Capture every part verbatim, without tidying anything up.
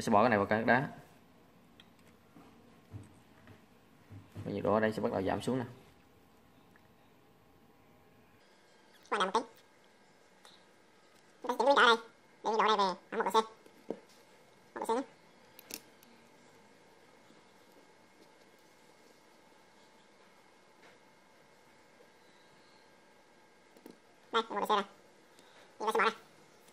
sẽ bỏ cái này vào cái đá. Nhiệt độ ở đây sẽ bắt đầu giảm xuống nè. Qua đậm một tí. Chúng ta chỉnh biến đổi đây, để nhiệt độ này về khoảng một độ C. một độ C nhé. Đây, một độ C rồi. Chúng ta sẽ bỏ ra.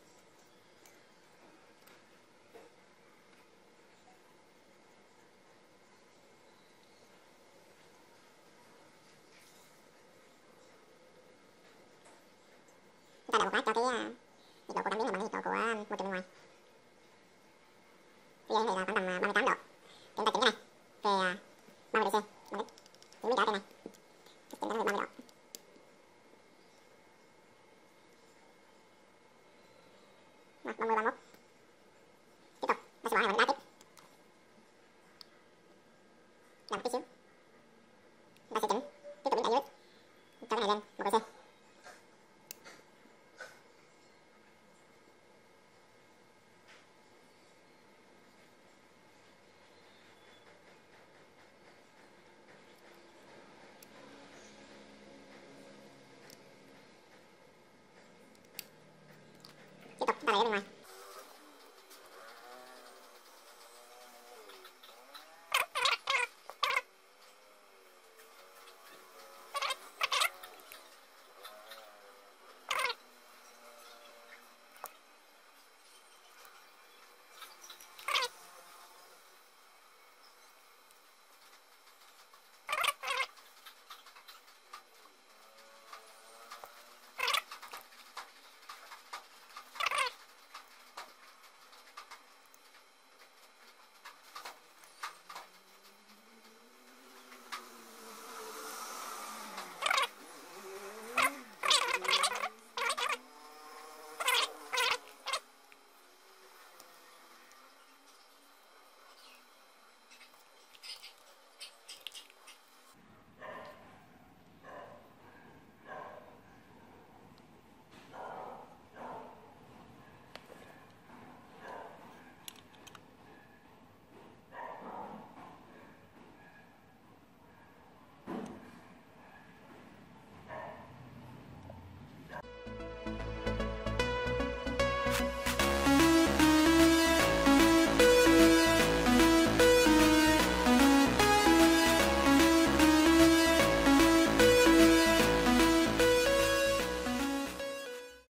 Chúng ta đợi một lát cho cái uh, nhiệt độ của cảm biến này bằng nhiệt độ của uh, môi trường bên ngoài. Bây giờ thì là khoảng tầm uh, ba mươi tám độ. Chúng ta chỉnh cái này về uh, ba mươi độ C. Bằng cái chỉnh biến đổi trên này. Chỉnh nó về ba mươi độ. Rồi, ba mươi, ba mươi mốt. Tiếp tục, ta sẽ bỏ này vào đá tiếp. Đợi một tí xíu. Chúng ta sẽ chỉnh, tiếp tục biến đổi dưới. Cho cái này lên một độ C.